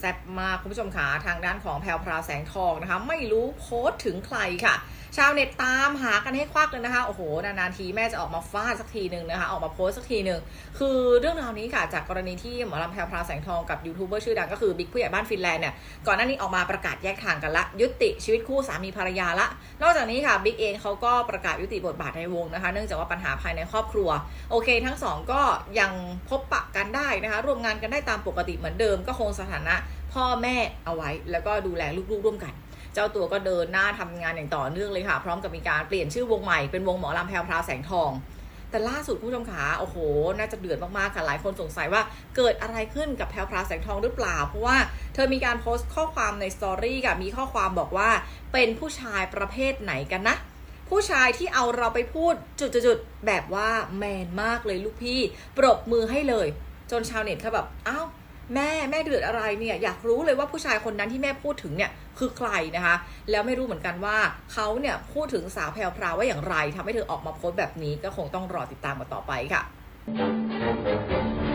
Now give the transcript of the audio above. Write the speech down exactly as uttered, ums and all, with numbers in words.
แซ่บมากคุณผู้ชมขาทางด้านของแพรวพราวแสงทองนะคะไม่รู้โพสต์ถึงใครค่ะชาวเน็ตตามหากันให้ควักเลยนะคะโอ้โหนานๆทีแม่จะออกมาฟาดสักทีหนึ่งนะคะออกมาโพสต์สักทีหนึ่งคือเรื่องราวนี้ค่ะจากกรณีที่หมอลำแพรวพราวแสงทองกับยูทูบเบอร์ชื่อดังก็คือบิ๊กผู้ใหญ่บ้านฟินแลนด์เนี่ยก่อนหน้านี้ออกมาประกาศแยกทางกันละยุติชีวิตคู่สามีภรรยาละนอกจากนี้ค่ะบิ๊กเองเขาก็ประกาศยุติบทบาทในวงนะคะเนื่องจากว่าปัญหาภายในครอบครัวโอเคทั้งสองก็ยังพบปะกันได้นะคะร่วมงานกันได้ตามปกติเหมือนเดิมก็คงสถานะพ่อแม่เอาไว้แล้วก็ดูแลลูกๆร่วมกันเจ้าตัวก็เดินหน้าทำงานอย่างต่อเนื่องเลยค่ะพร้อมกับมีการเปลี่ยนชื่อวงใหม่เป็นวงหมอลำแพรวพราวแสงทองแต่ล่าสุดผู้ชมขาโอ้โหน่าจะเดือดมากๆค่ะหลายคนสงสัยว่าเกิดอะไรขึ้นกับแพรวพราวแสงทองหรือเปล่าเพราะว่าเธอมีการโพสต์ข้อความในสตอรี่ค่ะมีข้อความบอกว่าเป็นผู้ชายประเภทไหนกันนะผู้ชายที่เอาเราไปพูดจุดๆแบบว่าแมนมากเลยลูกพี่ปรบมือให้เลยจนชาวเน็ตเขาแบบอ้าวแม่แม่เดือดอะไรเนี่ยอยากรู้เลยว่าผู้ชายคนนั้นที่แม่พูดถึงเนี่ยคือใครนะคะแล้วไม่รู้เหมือนกันว่าเขาเนี่ยพูดถึงสาวแพรวพราวว่าอย่างไรทำให้เธอออกมาโพสต์แบบนี้ก็คงต้องรอติดตามกันต่อไปค่ะ